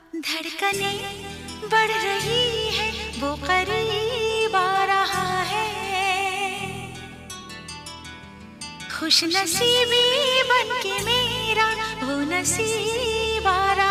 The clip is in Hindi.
धड़कने बढ़ रही है, वो करीब आ रहा है। खुश नसीबी बन के मेरा वो नसीब आ रहा